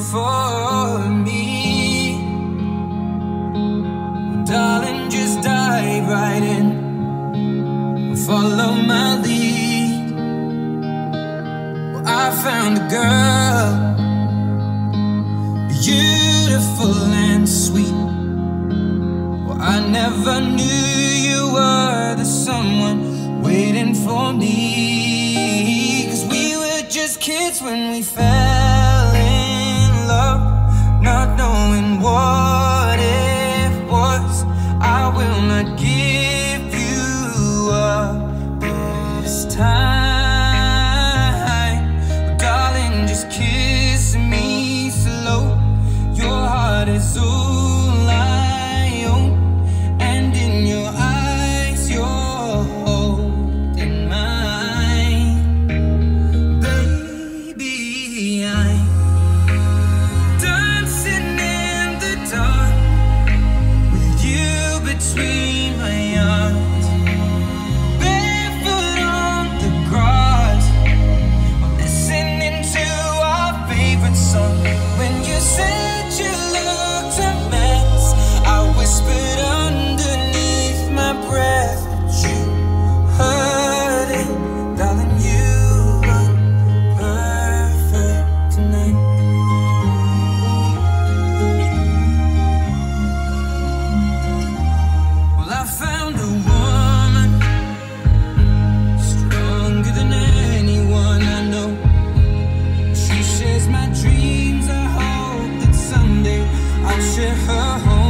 for me. Darling, just dive right in, follow my lead. Well, I found a girl, beautiful and sweet. Well, I never knew you were the someone waiting for me. 'Cause we were just kids when we fell in love, not knowing what it was. I will not give you up this time. Darling, just kiss me slow. Your heart is all I own, and in your eyes you're holding mine. Baby, I'm dancing in the dark with you between my arms, barefoot on the grass. I'm listening to our favorite song. When you said you looked a mess, I whispered underneath my breath, but you heard it. Darling, you look perfect tonight. Well, I found a woman stronger than anyone I know. She shares my dreams. I hope that someday I'll share her home.